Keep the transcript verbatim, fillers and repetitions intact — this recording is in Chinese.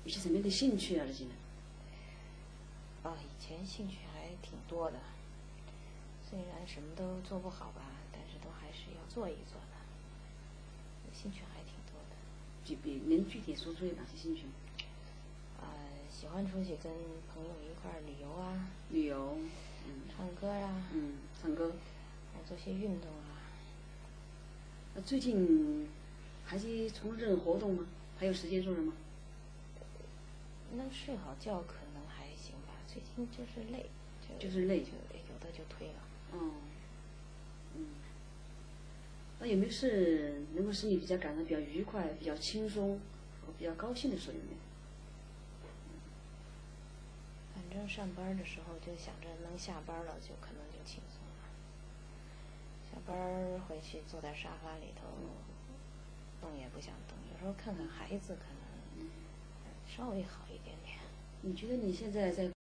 有些什么样的兴趣啊？这些呢？ 啊，以前兴趣还挺多的，虽然什么都做不好吧，但是都还是要做一做的，兴趣还挺多的。 具比能具体说出有哪些兴趣？ 啊，喜欢出去跟朋友一块儿旅游啊， 旅游，嗯， 唱歌啊， 嗯，唱歌， 还做些运动啊。 那最近还是从事这种活动吗？还有时间做了吗？ 能睡好觉可能还行吧，最近就是累，就就是累， 就有的就推了。 哦，嗯，那有没有是能够使你比较感到比较愉快、比较轻松和比较高兴的时候有没有？ 反正上班的时候就想着能下班了，就可能就轻松了。下班回去坐在沙发里头，动也不想动，有时候看看孩子可能稍微好一点点。 你觉得你现在在